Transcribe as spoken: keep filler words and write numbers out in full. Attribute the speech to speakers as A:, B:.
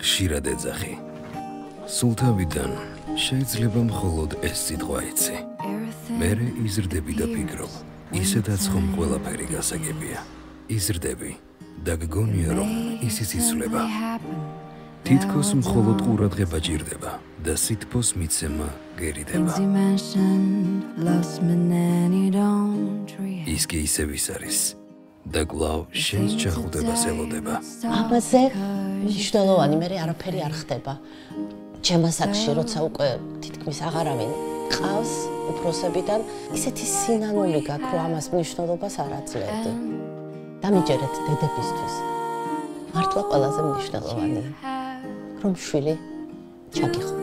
A: ხშირად ეძახი. სულ თავიდან შეიძლება მხოლოდ ეს სიტყვა იცი. მერე იზრდები და ფიქრობ, ისედაც ხომ ყველაფერი გასაგებია. იზრდები და გგონია რომ ისიც იცვლება. თითქოს მხოლოდ ყურადღება ჭირდება და სითბოს მიცემა გერიდება. ის კი ისევ ის არის და კვლავ შენს ჩახუტებას ელოდება.
B: ამაზე მნიშვნელოვანი მე არაფერი არ ხდება. ჩემ ასაკში როცა უკვე თითქმის აღარავინ ყავს უფროსებიდან ისეთი სინანული გაქვს რომ ამას მნიშვნელობას არ აძლევდი. დამიჯერეთ დედებისთვის. მართლა ყველაზე მნიშვნელოვანია რომ შვილი ჩაგიხო.